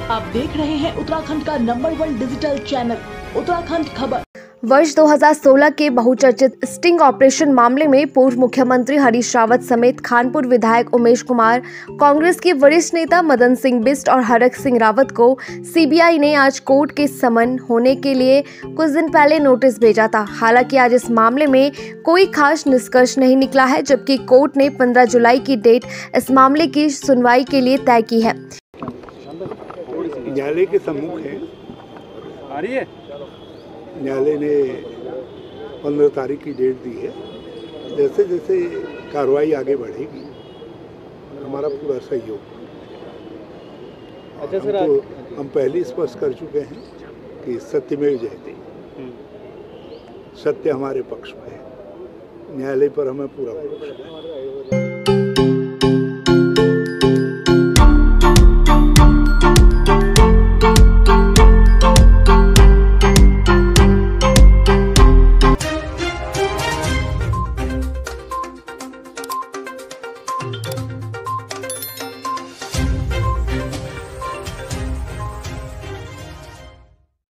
आप देख रहे हैं उत्तराखंड का नंबर 1 डिजिटल चैनल उत्तराखंड खबर। वर्ष 2016 के बहुचर्चित स्टिंग ऑपरेशन मामले में पूर्व मुख्यमंत्री हरीश रावत समेत खानपुर विधायक उमेश कुमार, कांग्रेस के वरिष्ठ नेता मदन सिंह बिष्ट और हरक सिंह रावत को सीबीआई ने आज कोर्ट के समन होने के लिए कुछ दिन पहले नोटिस भेजा था। हालांकि आज इस मामले में कोई खास निष्कर्ष नहीं निकला है, जबकि कोर्ट ने 15 जुलाई की डेट इस मामले की सुनवाई के लिए तय की है। न्यायालय के सम्मुख है, आ रही है। न्यायालय ने 15 तारीख की डेट दी है। जैसे जैसे कार्रवाई आगे बढ़ेगी हमारा पूरा सहयोग। अच्छा सर, हम पहले स्पष्ट कर चुके हैं कि सत्यमेव जयते, सत्य हमारे पक्ष में है, न्यायालय पर हमें पूरा भरोसा है।